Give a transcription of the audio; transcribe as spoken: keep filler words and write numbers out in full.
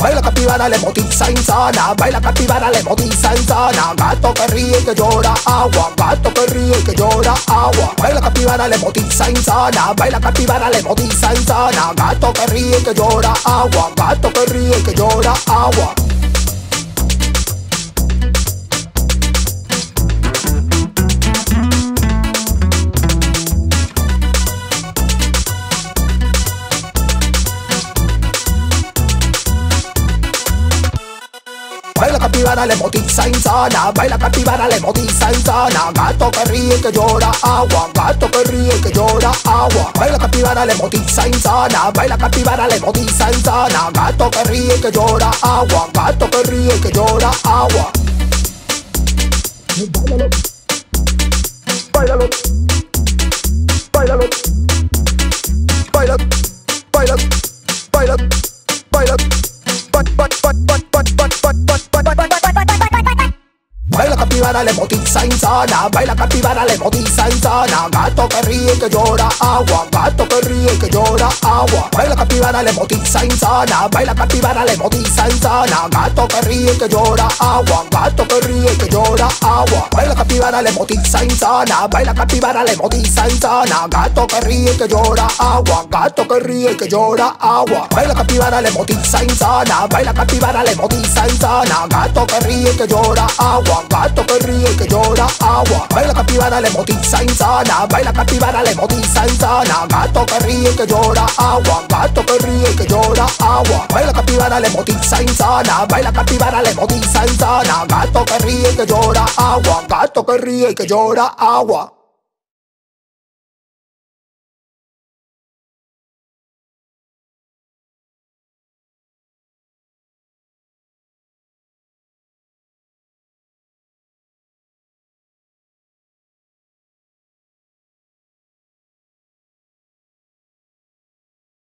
Baila capivara, le motiza insana. Baila capivara, le motiza insana. Gato que ríe y que llora agua. Gato que ríe y que llora agua. Baila capivara, le motiza insana. Baila capivara, le motiza insana. Gato que ríe y que llora agua. Gato que ríe y que llora agua. Baila capivara, le motiza insana. Baila capivara, le motiza insana. Gato que ríe y que llora agua. Gato que ríe y que llora agua. Baila capivara, le motiza insana. Baila capivara, le motiza insana. Gato que ríe y que llora agua. Gato que ríe y que llora agua. Báilalo. Báilalo. Báilalo. Baila. Baila. Baila. Baila capivara, le motiza insana. Baila capivara, le motiza insana. Gato que ríe y que llora agua. Gato que ríe y que llora agua. Baila capivara, le motiza insana. Baila capivara, le motiza insana. Gato que ríe y que llora agua. Gato que ríe y que llora agua. Baila capivara, le motiza insana. Baila capivara, le motiza insana. Gato que ríe y que llora agua. Gato que ríe y que llora agua. Baila capivara, le motiza insana. Baila capivara, le motiza insana. Gato que ríe y que llora agua. Gato que ríe y que llora agua. Baila capivara, le motiza insana. Baila capivara, le motiza insana. Gato que ríe y que llora agua. Gato que ríe y que llora agua. Baila capivara, le motiza insana. Baila capivara, le motiza insana. Gato que ríe y que llora agua. Gato que ríe y que llora agua.